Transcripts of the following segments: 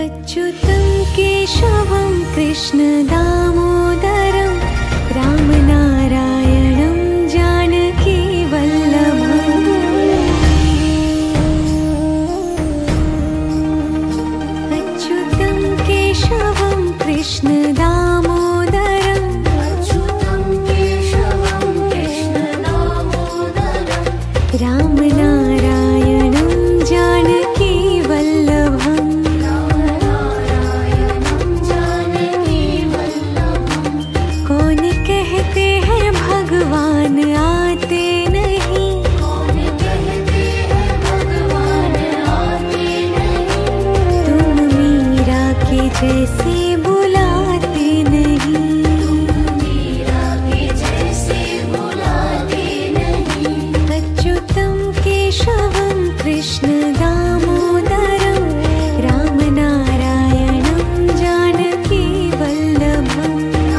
अच्युतं केशवं कृष्ण दामोदरं रामनारायणं जानकी वल्लभम्। अच्युतं केशवं कृष्ण दामोदरं रामनारायणं जानकी वल्लभम्। कौन कहते हैं भगवान आते नहीं, तुम मीरा के जैसे बुलाते नहीं। अच्युतं केशवं कृष्ण दामोदरं रामनारायणं जानकी वल्लभम्।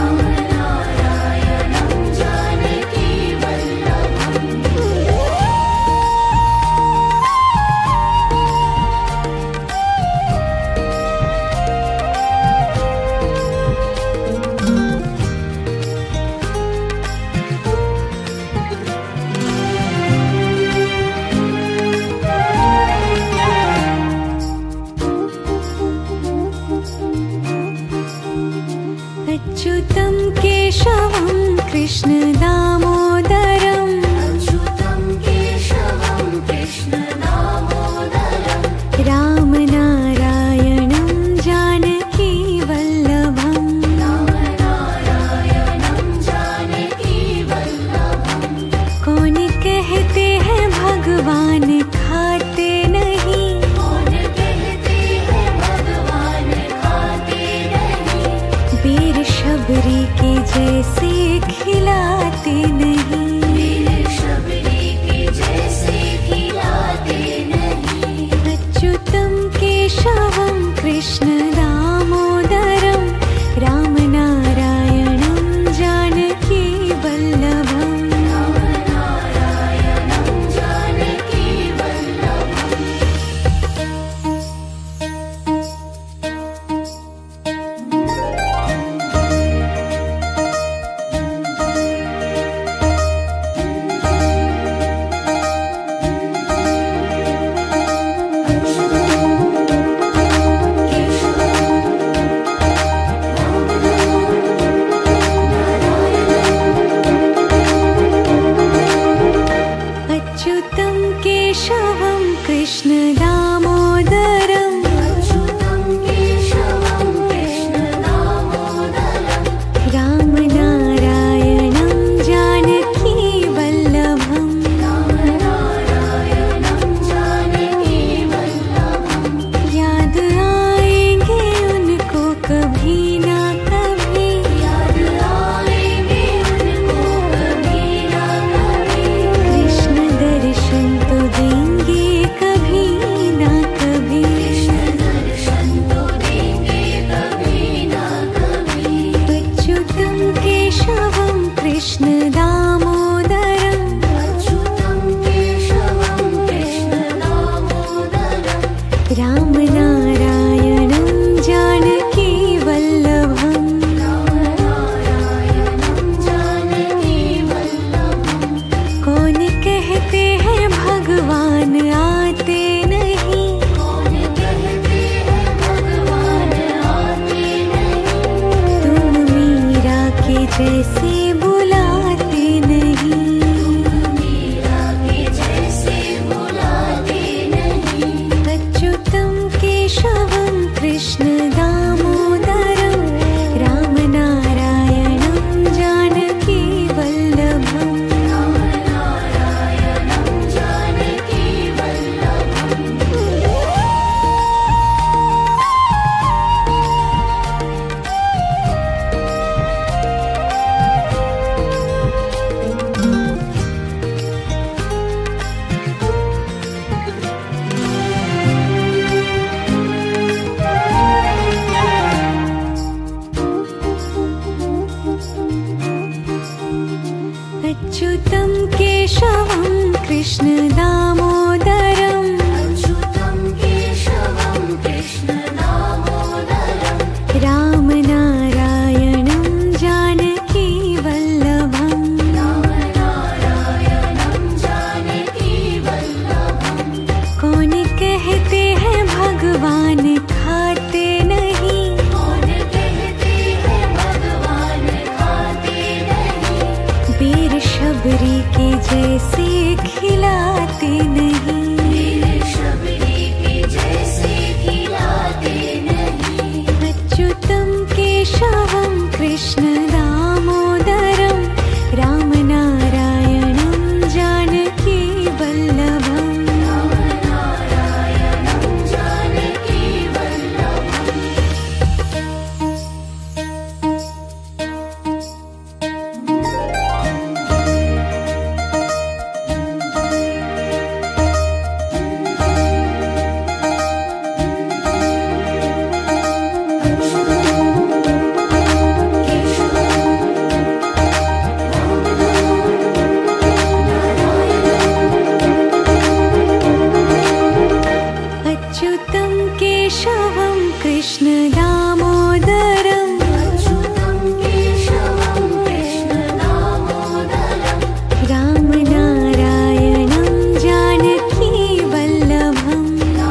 अच्युतं केशवं कृष्ण दामोदरं रामनारायणं जानकी वल्लभम्। कौन कहते हैं भगवान खाते नहीं, बेर शबरी के जैसे खिलाते नहीं। अच्युतं केशवं कृष्ण दामोदरं रामनारायणं जानकी वल्लभम्। अच्युतं केशवं कृष्ण दामोदरं रामनारायणं जानकी वल्लभम्। याद आएंगे उनको कभी ना कभी, कृष्ण दर्शन तो देंगे कभी ना कभी। अच्युतं केशवं कृष्ण दामोदरं रामनारायणं जानकी वल्लभम्। कौन कहते हैं भगवान आते नहीं, तुम मीरा के जैसे बुलाते नहीं। अच्युतं केशवं कृष्ण दामोदरं रामनारायणं जानकी वल्लभम्। केशवं कृष्ण दामोदरं रामनारायणं जानकी वल्लभम् केशवं कृष्ण दामोदरं रामनारायणं जानकी वल्लभम्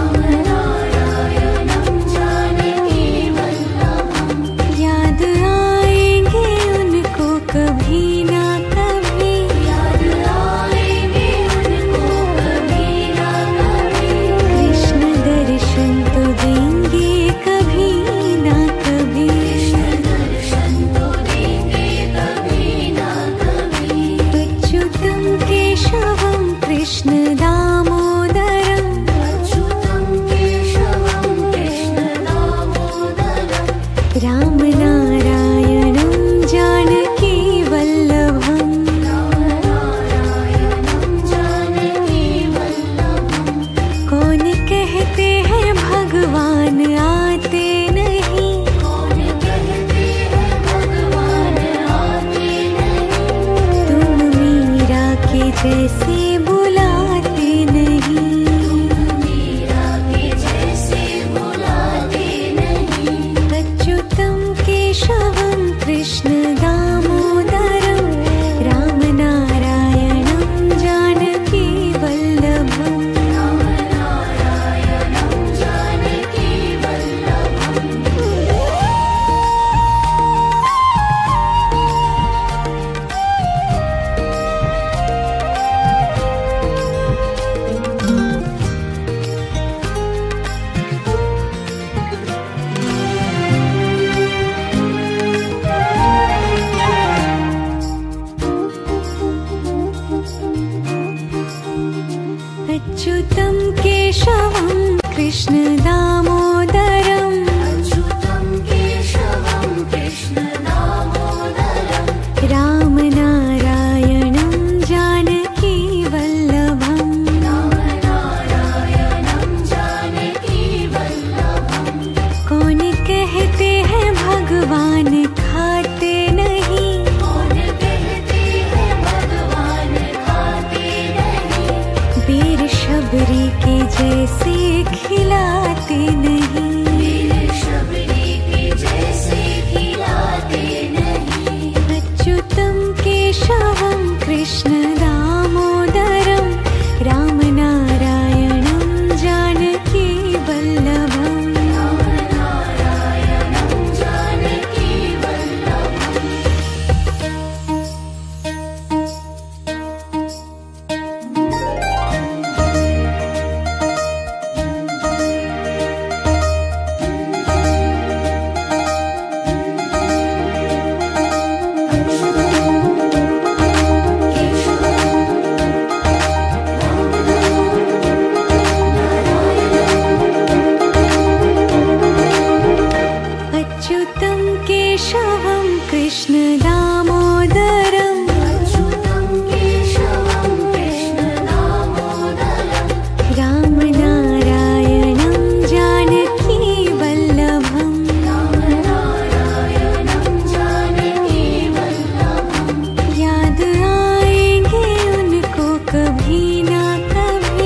याद आएंगे उनको कभी ना कभी कृष्ण दर्शन तो देंगे कभी ना कभी अच्युतं केशवं कृष्ण दामोदरं रामनारायणं जानकी वल्लभम् कौन कहते हैं भगवान आते नहीं तुम मीरा के जैसे बुलाते नहीं अच्युतं केशवं कृष्ण दामोदरं रामनारायणं जानकी वल्लभम् अच्युतं केशवं कृष्ण दामोदरं रामनारायणं जानकी वल्लभम् कौन कहते हैं भगवान खाते नहीं बेर शबरी के जैसे खिलाते नहीं अच्युतं केशवं कृष्ण दामोदरं रामनारायणं जानकी वल्लभम् अच्युतं केशवं कृष्ण दामोदरं रामनारायणं जानकी वल्लभम् याद आएंगे उनको कभी ना कभी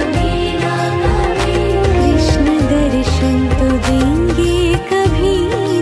कृष्ण दर्शन तो देंगे कभी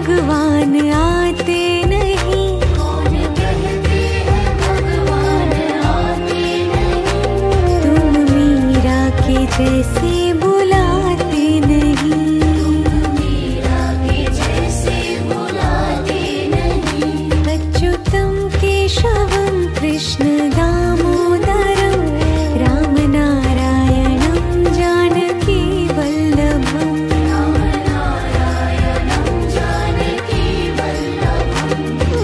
भगवान आते नहीं। कौन कहते हैं भगवान आते नहीं। तुम मीरा के जैसे बुलाते नहीं। तुम मीरा के जैसे बुलाते नहीं। अच्युतम केशवम कृष्ण दामोदरम राम नारायणं जानकी वल्लभम। राम नारायणं जानकी वल्लभम।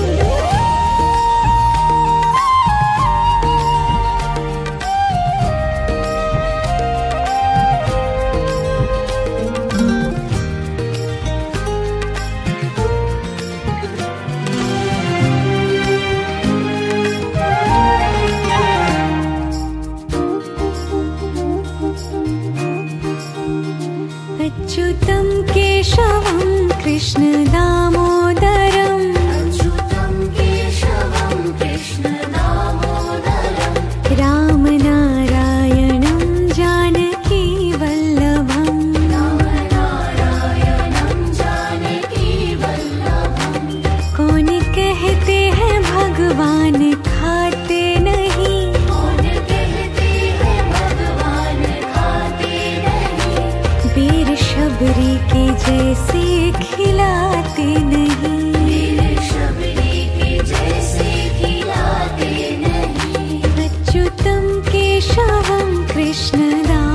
अच्युतं केशवं कृष्ण दामोदरम। अच्युतं केशवं कृष्ण दामोदरम राम नारायणं जानकी वल्लभम। राम नारायणं जानकी वल्लभम। कौन कहते हैं भगवान खाते नहीं। कौन कहते हैं भगवान खाते नहीं। बेर शबरी के जैसे खिलाते नहीं। बेर शबरी के जैसे खिलाते नहीं। अच्युतं केशवं कृष्ण दामोदरम।